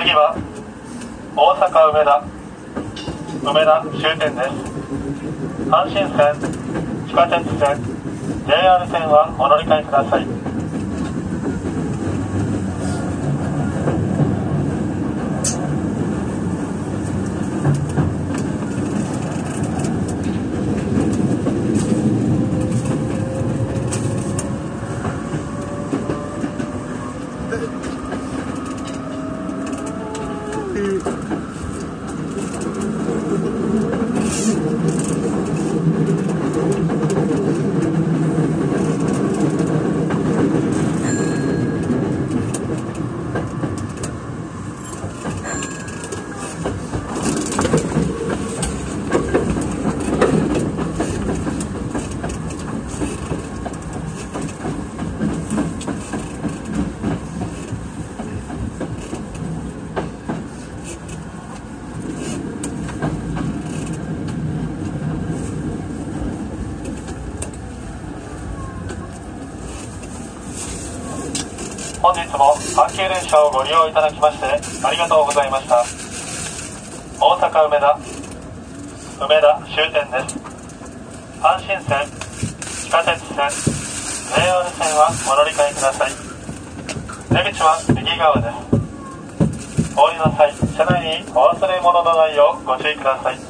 次は大阪梅田終点です。阪神線、地下鉄線、JR 線はお乗り換えください。本日も阪急電車をご利用いただきましてありがとうございました。大阪梅田終点です。阪神線、地下鉄線、JR 線はお乗り換えください。出口は右側です。お降りの際、車内にお忘れ物のないようご注意ください。